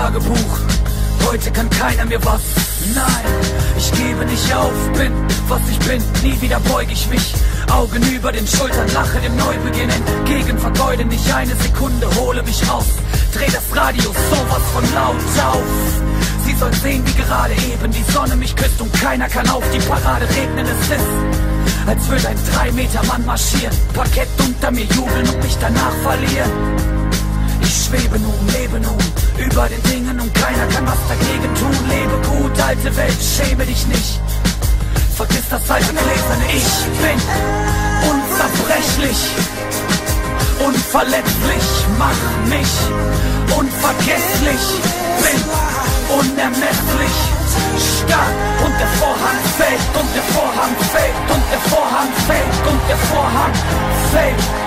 Tagebuch. Heute kann keiner mir was, nein, ich gebe nicht auf, bin, was ich bin, nie wieder beug ich mich. Augen über den Schultern, lache dem Neubeginn entgegen, vergeude nicht eine Sekunde, hole mich raus. Dreh das Radio sowas von laut auf. Sie soll sehen, wie gerade eben die Sonne mich küsst und keiner kann auf die Parade regnen. Es ist, als würde ein 3-Meter-Mann marschieren, Parkett unter mir jubeln und mich danach verlieren. Ich schwebe nun, lebe nun über den Dingen und keiner kann was dagegen tun. Lebe gut, alte Welt, schäme dich nicht. Vergiss das alte Gläserne. Ich bin unzerbrechlich, unverletzlich, mach mich unvergesslich, bin unermesslich, stark und der Vorhang fällt und der Vorhang fällt und der Vorhang fällt und der Vorhang fällt.